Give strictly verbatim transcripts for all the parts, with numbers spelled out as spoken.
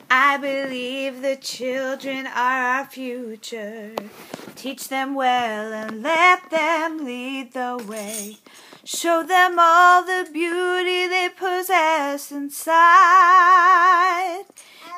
I believe the children are our future. Teach them well and let them lead the way. Show them all the beauty they possess inside.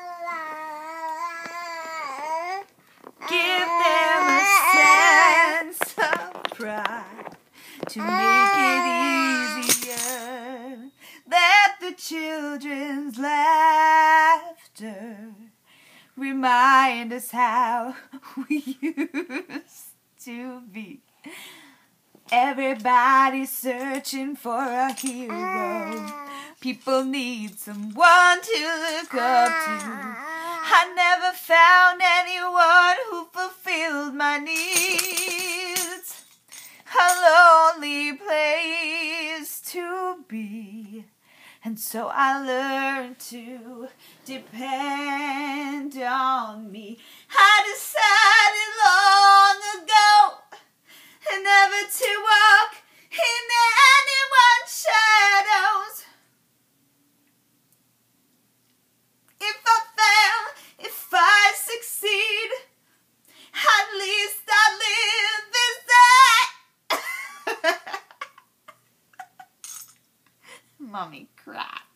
Give them a sense of pride to make it easier. Let the children's laughter remind us how we used to be. Everybody's searching for a hero. People need someone to look up to. I never found anyone who fulfilled my needs. A lonely place to be. And so I learned to depend on me. I decided long ago never to walk in anyone's shadows. If I fail, if I succeed, at least I live as I. Mommy cried.